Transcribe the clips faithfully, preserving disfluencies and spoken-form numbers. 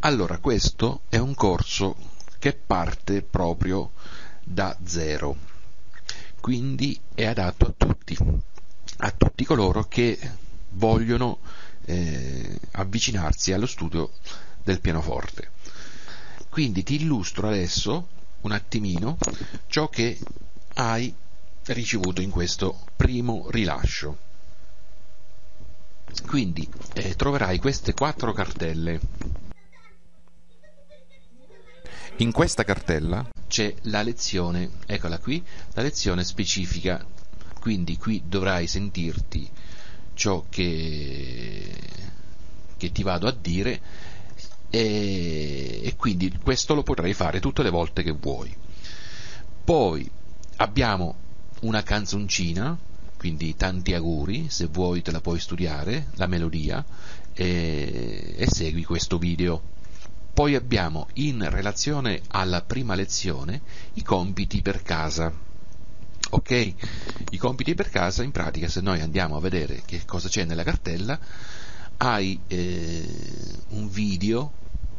Allora, questo è un corso che parte proprio da zero, quindi è adatto a tutti, a tutti coloro che vogliono eh, avvicinarsi allo studio del pianoforte. Quindi ti illustro adesso un attimino ciò che hai ricevuto in questo primo rilascio. Quindi eh, troverai queste quattro cartelle. In questa cartella c'è la lezione, eccola qui, la lezione specifica, quindi qui dovrai sentirti ciò che, che ti vado a dire e, e quindi questo lo potrai fare tutte le volte che vuoi. Poi abbiamo una canzoncina, quindi tanti auguri, se vuoi te la puoi studiare, la melodia, e, e segui questo video. Poi abbiamo, in relazione alla prima lezione, i compiti per casa. Ok? I compiti per casa, in pratica, se noi andiamo a vedere che cosa c'è nella cartella, hai eh, un video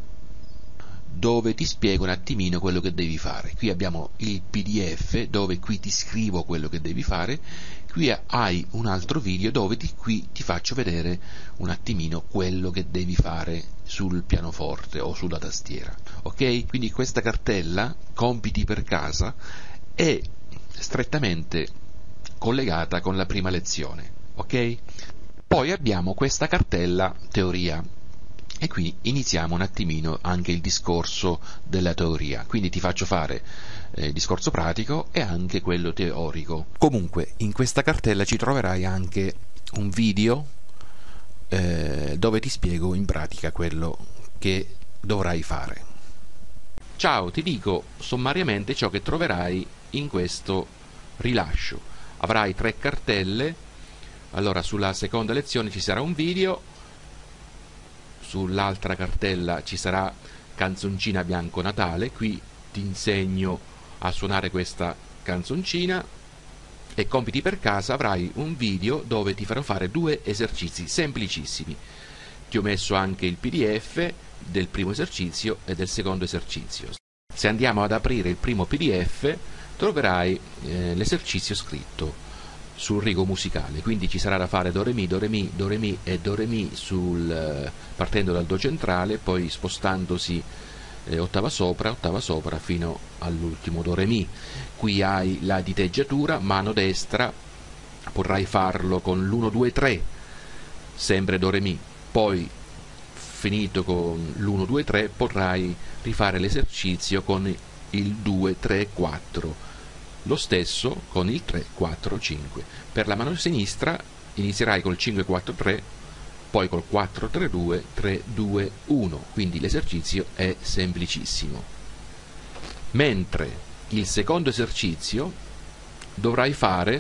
dove ti spiego un attimino quello che devi fare. Qui abbiamo il P D F dove qui ti scrivo quello che devi fare, qui hai un altro video dove ti, qui ti faccio vedere un attimino quello che devi fare sul pianoforte o sulla tastiera. Ok? Quindi questa cartella, compiti per casa, è strettamente collegata con la prima lezione. Ok? Poi abbiamo questa cartella teoria. E qui iniziamo un attimino anche il discorso della teoria, quindi ti faccio fare eh, il discorso pratico e anche quello teorico. Comunque in questa cartella ci troverai anche un video eh, dove ti spiego in pratica quello che dovrai fare. Ciao, ti dico sommariamente ciò che troverai in questo rilascio. Avrai tre cartelle, allora sulla seconda lezione ci sarà un video, sull'altra cartella ci sarà canzoncina bianco Natale, qui ti insegno a suonare questa canzoncina, e compiti per casa avrai un video dove ti farò fare due esercizi semplicissimi. Ti ho messo anche il P D F del primo esercizio e del secondo esercizio. Se andiamo ad aprire il primo P D F troverai eh, l'esercizio scritto sul rigo musicale, quindi ci sarà da fare do re mi, do re mi, do re mi e do re mi sul, partendo dal do centrale, poi spostandosi eh, ottava sopra, ottava sopra fino all'ultimo do re mi. Qui hai la diteggiatura, mano destra, potrai farlo con l'uno due tre, sempre do re mi, poi finito con l'uno due tre potrai rifare l'esercizio con il due tre quattro. Lo stesso con il tre quattro cinque. Per la mano sinistra inizierai col cinque quattro tre, poi col quattro tre due tre due uno, quindi l'esercizio è semplicissimo. Mentre il secondo esercizio dovrai fare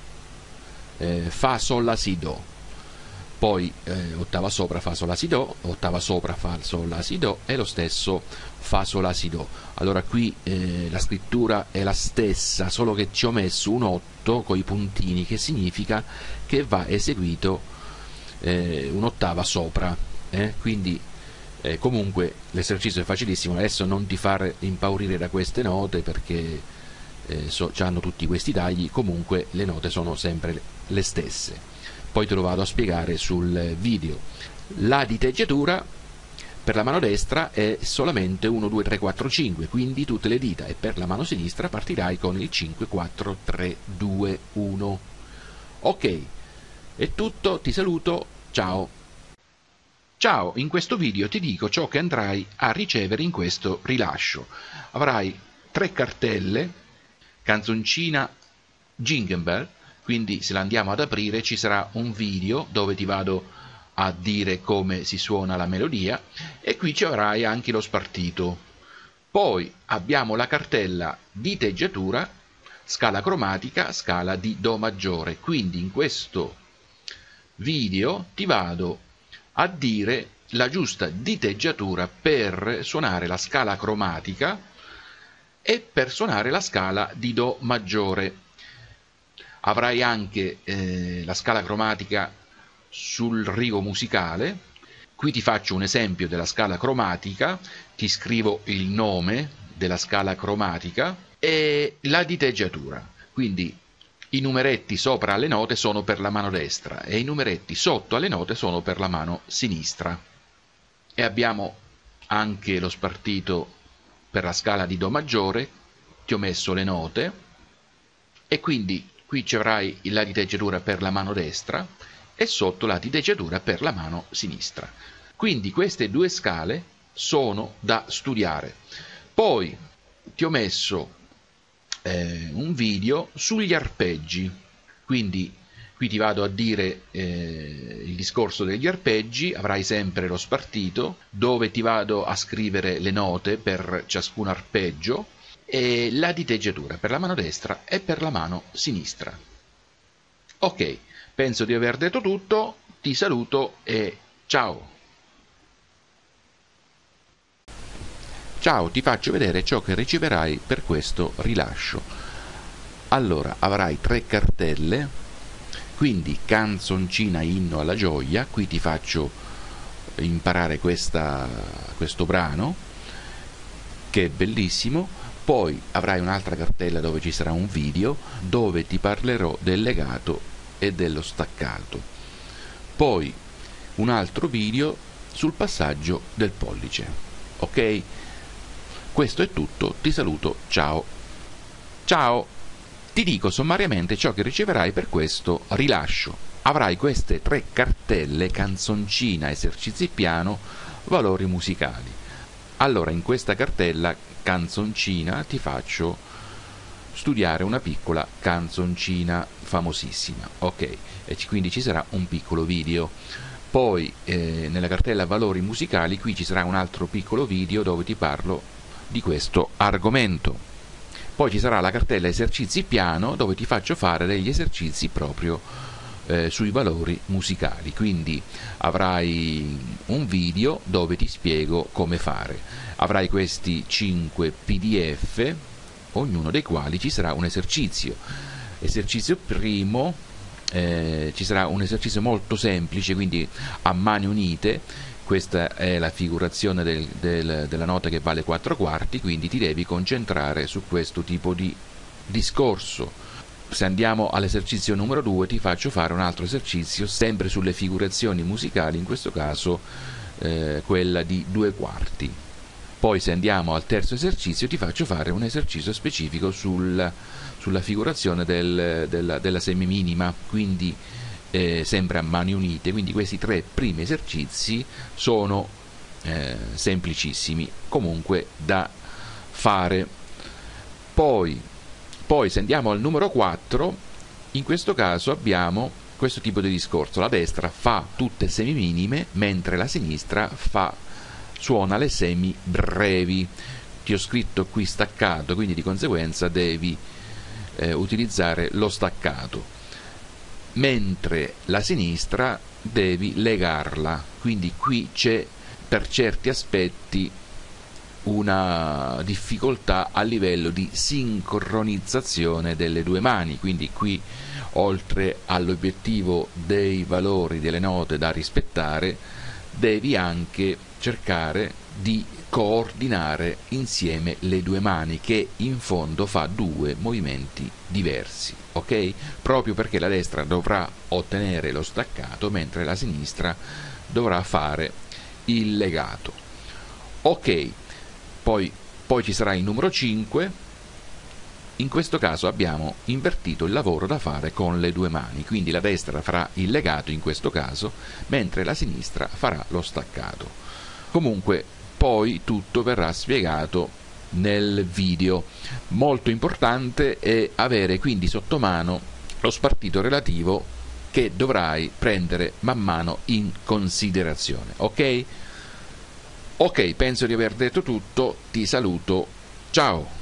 eh, Fa Sol La Si Do, poi eh, ottava sopra Fa Sol La Si Do, ottava sopra Fa Sol La Si Do e lo stesso Fa Sol La Si Do. Allora qui eh, la scrittura è la stessa, solo che ci ho messo un otto con i puntini, che significa che va eseguito eh, un'ottava sopra, eh? Quindi eh, comunque l'esercizio è facilissimo. Adesso non ti fare impaurire da queste note perché eh, so, hanno tutti questi tagli, comunque le note sono sempre le, le stesse. Poi te lo vado a spiegare sul video. La diteggiatura per la mano destra è solamente uno due tre quattro cinque, quindi tutte le dita, e per la mano sinistra partirai con il cinque quattro tre due uno. Ok, è tutto, ti saluto, ciao. Ciao, in questo video ti dico ciò che andrai a ricevere in questo rilascio. Avrai tre cartelle, canzoncina Jingle Bell, quindi se la andiamo ad aprire ci sarà un video dove ti vado a dire come si suona la melodia, e qui ci avrai anche lo spartito. Poi abbiamo la cartella diteggiatura, scala cromatica, scala di Do maggiore, quindi in questo video ti vado a dire la giusta diteggiatura per suonare la scala cromatica e per suonare la scala di Do maggiore. Avrai anche eh, la scala cromatica sul rigo musicale Qui ti faccio un esempio della scala cromatica, ti scrivo il nome della scala cromatica e la diteggiatura. Quindi i numeretti sopra alle note sono per la mano destra e i numeretti sotto alle note sono per la mano sinistra. E abbiamo anche lo spartito per la scala di Do maggiore, ti ho messo le note e quindi qui ci avrai la diteggiatura per la mano destra e sotto la diteggiatura per la mano sinistra. Quindi queste due scale sono da studiare. Poi ti ho messo eh, un video sugli arpeggi, quindi qui ti vado a dire eh, il discorso degli arpeggi, avrai sempre lo spartito dove ti vado a scrivere le note per ciascun arpeggio e la diteggiatura per la mano destra e per la mano sinistra. Ok, penso di aver detto tutto, ti saluto e ciao! Ciao, ti faccio vedere ciò che riceverai per questo rilascio. Allora, avrai tre cartelle, quindi canzoncina inno alla gioia, qui ti faccio imparare questa, questo brano, che è bellissimo. Poi avrai un'altra cartella dove ci sarà un video, dove ti parlerò del legato e dello staccato. Poi un altro video sul passaggio del pollice. Ok? Questo è tutto, ti saluto, ciao! Ciao! Ti dico sommariamente ciò che riceverai per questo rilascio. Avrai queste tre cartelle, canzoncina, esercizi piano, valori musicali. Allora, in questa cartella canzoncina ti faccio studiare una piccola canzoncina famosissima, ok? E quindi ci sarà un piccolo video. Poi eh, nella cartella valori musicali qui ci sarà un altro piccolo video dove ti parlo di questo argomento. Poi ci sarà la cartella esercizi piano dove ti faccio fare degli esercizi proprio eh, sui valori musicali, quindi avrai un video dove ti spiego come fare. Avrai questi cinque P D F, ognuno dei quali ci sarà un esercizio. Esercizio primo, eh, ci sarà un esercizio molto semplice, quindi a mani unite. Questa è la figurazione del, del, della nota che vale quattro quarti, quindi ti devi concentrare su questo tipo di discorso. Se andiamo all'esercizio numero due ti faccio fare un altro esercizio sempre sulle figurazioni musicali, in questo caso eh, quella di due quarti. Poi se andiamo al terzo esercizio ti faccio fare un esercizio specifico sul, sulla figurazione del, della, della semiminima, quindi Eh, sempre a mani unite. Quindi questi tre primi esercizi sono eh, semplicissimi comunque da fare. Poi, poi se andiamo al numero quattro, in questo caso abbiamo questo tipo di discorso: la destra fa tutte semiminime mentre la sinistra fa, suona le semi brevi. Ti ho scritto qui staccato, quindi di conseguenza devi eh, utilizzare lo staccato, mentre la sinistra devi legarla, quindi qui c'è per certi aspetti una difficoltà a livello di sincronizzazione delle due mani, quindi qui oltre all'obiettivo dei valori delle note da rispettare devi anche cercare di coordinare insieme le due mani, che in fondo fa due movimenti diversi, ok? Proprio perché la destra dovrà ottenere lo staccato mentre la sinistra dovrà fare il legato. Ok, poi, poi ci sarà il numero cinque. In questo caso abbiamo invertito il lavoro da fare con le due mani, quindi la destra farà il legato in questo caso, mentre la sinistra farà lo staccato. Comunque poi tutto verrà spiegato nel video. Molto importante è avere quindi sotto mano lo spartito relativo che dovrai prendere man mano in considerazione, ok? Ok, penso di aver detto tutto, ti saluto, ciao!